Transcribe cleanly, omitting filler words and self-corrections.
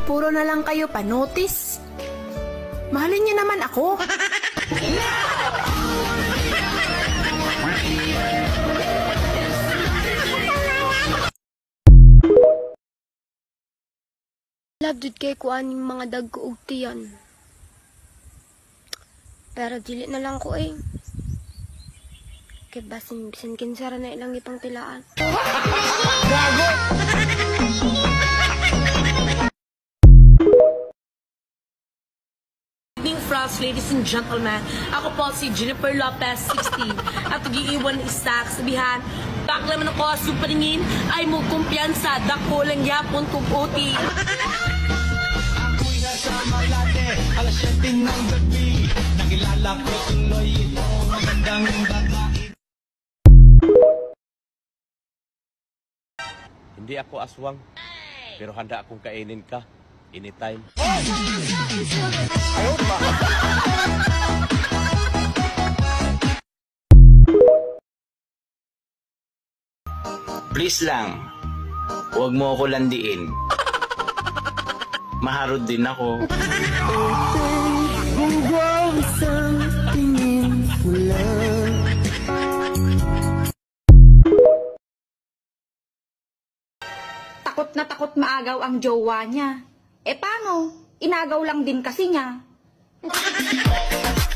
puro na lang kayo pa-notice. Mahalin niyo naman ako. Love jud kay kuan ning mga dagko og tiyan. Pero dili na lang ko eh. Kay basin kinsara na ilang ipang tilaan. Gago! Frost, ladies and gentlemen, ako po si Jennifer Lopez, 16, at giiwan isa sabihan, bakla man ako sa paningin, ay mo kumpiyansa, dako lang yapon kong uti. Ako'y nasa Malate, alas 7 ng gabi, nakilala ko tuloy ito, magandang babae. Hindi ako aswang, pero handa akong kainin ka. Anytime. Please lang, huwag mo ako landiin. Maharod din ako. Takot na takot maagaw ang jowa niya. Eh paano? Inagaw lang din kasi niya.